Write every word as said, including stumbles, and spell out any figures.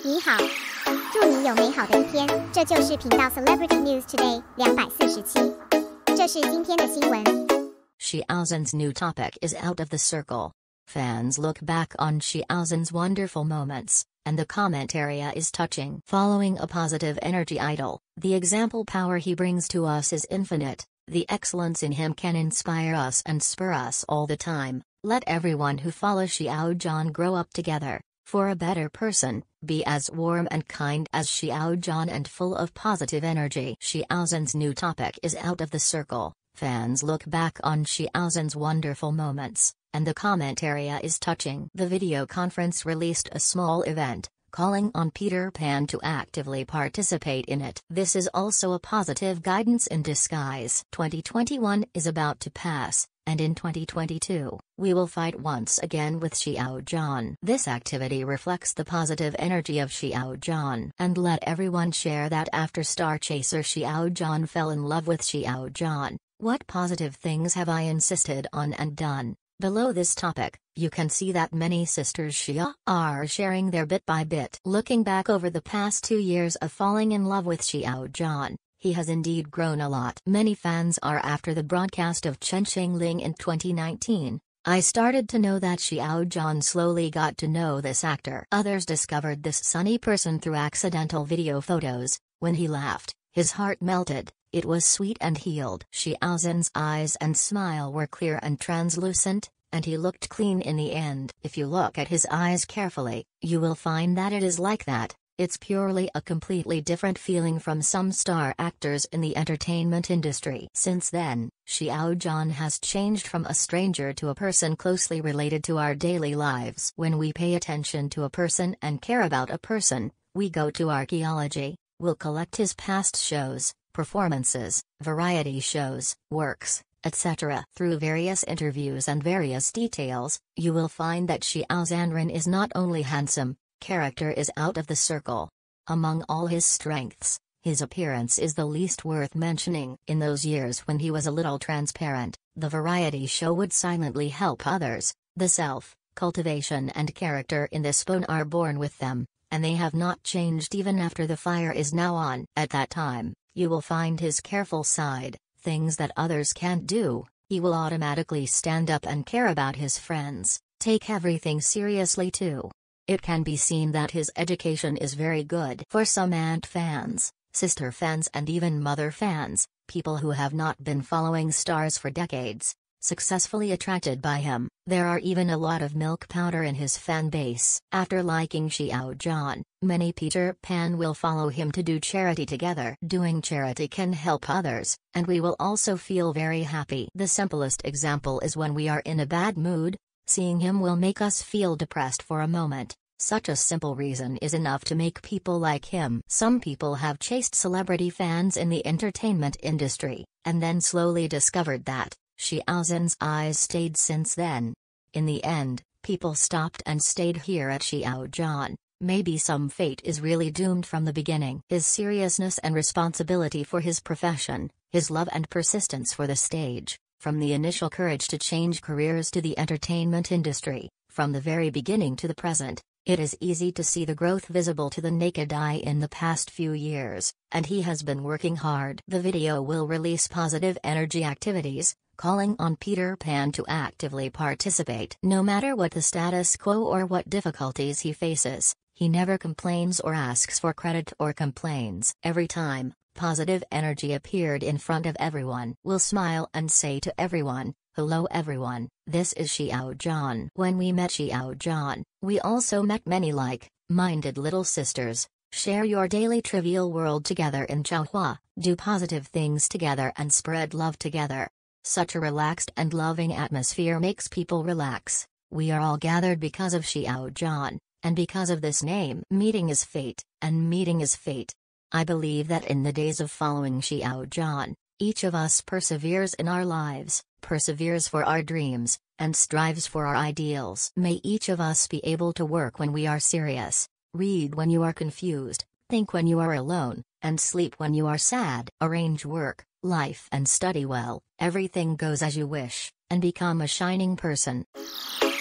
你好，祝你有美好的一天。这就是频道 Celebrity News Today 两百四十七，这是今天的新闻。 Xiaozhen's new topic is out of the circle. Fans look back on Xiaozhen's wonderful moments, and the comment area is touching. Following a positive energy idol, the example power he brings to us is infinite. The excellence in him can inspire us and spur us all the time. Let everyone who follows Xiaozhen grow up together, for a better person, be as warm and kind as Xiaozhen and full of positive energy. Xiaozhen's new topic is out of the circle. Fans look back on Xiaozhen's wonderful moments, and the comment area is touching. The video conference released a small event, calling on Peter Pan to actively participate in it. This is also a positive guidance in disguise. twenty twenty-one is about to pass, and in twenty twenty-two, we will fight once again with Xiaozhen. This activity reflects the positive energy of Xiaozhen. And let everyone share that after Star Chaser Xiaozhen fell in love with Xiaozhen. What positive things have I insisted on and done? Below this topic, you can see that many sisters Xia are sharing their bit by bit. Looking back over the past two years of falling in love with Xiaozhen, he has indeed grown a lot. Many fans are after the broadcast of Chen Xingling in twenty nineteen. I started to know that Xiaozhen slowly got to know this actor. Others discovered this sunny person through accidental video photos. When he laughed, his heart melted. It was sweet and healed. Xiaozhen's eyes and smile were clear and translucent, and he looked clean in the end. If you look at his eyes carefully, you will find that it is like that. It's purely a completely different feeling from some star actors in the entertainment industry. Since then, Xiaozhen has changed from a stranger to a person closely related to our daily lives. When we pay attention to a person and care about a person, we go to archaeology. We'll collect his past shows, performances, variety shows, works, et cetera. Through various interviews and various details, you will find that Xiaozhen is not only handsome, character is out of the circle. Among all his strengths, his appearance is the least worth mentioning. In those years when he was a little transparent, the variety show would silently help others. The self, cultivation and character in this bone are born with them, and they have not changed even after the fire is now on. At that time, you will find his careful side, things that others can't do. He will automatically stand up and care about his friends, take everything seriously too. It can be seen that his education is very good. For some aunt fans, sister fans and even mother fans, people who have not been following stars for decades, successfully attracted by him, there are even a lot of milk powder in his fan base. After liking Xiaozhen, many Peter Pan will follow him to do charity together. Doing charity can help others, and we will also feel very happy. The simplest example is when we are in a bad mood, seeing him will make us feel depressed for a moment. Such a simple reason is enough to make people like him. Some people have chased celebrity fans in the entertainment industry, and then slowly discovered that Xiaozhen's eyes stayed since then. In the end, people stopped and stayed here at Xiaozhen. Maybe some fate is really doomed from the beginning. His seriousness and responsibility for his profession, his love and persistence for the stage, from the initial courage to change careers to the entertainment industry, from the very beginning to the present, it is easy to see the growth visible to the naked eye in the past few years, and he has been working hard. The video will release positive energy activities, calling on Peter Pan to actively participate. No matter what the status quo or what difficulties he faces, he never complains or asks for credit or complains. Every time positive energy appeared in front of everyone, will smile and say to everyone, "Hello everyone, this is Xiaozhen." When we met Xiaozhen, we also met many like-minded little sisters. Share your daily trivial world together in Chaohua, do positive things together and spread love together. Such a relaxed and loving atmosphere makes people relax. We are all gathered because of Xiaozhen, and because of this name. Meeting is fate, and meeting is fate. I believe that in the days of following Xiaozhen, each of us perseveres in our lives, perseveres for our dreams, and strives for our ideals. May each of us be able to work when we are serious, read when you are confused, think when you are alone, and sleep when you are sad. Arrange work, life and study well, everything goes as you wish, and become a shining person.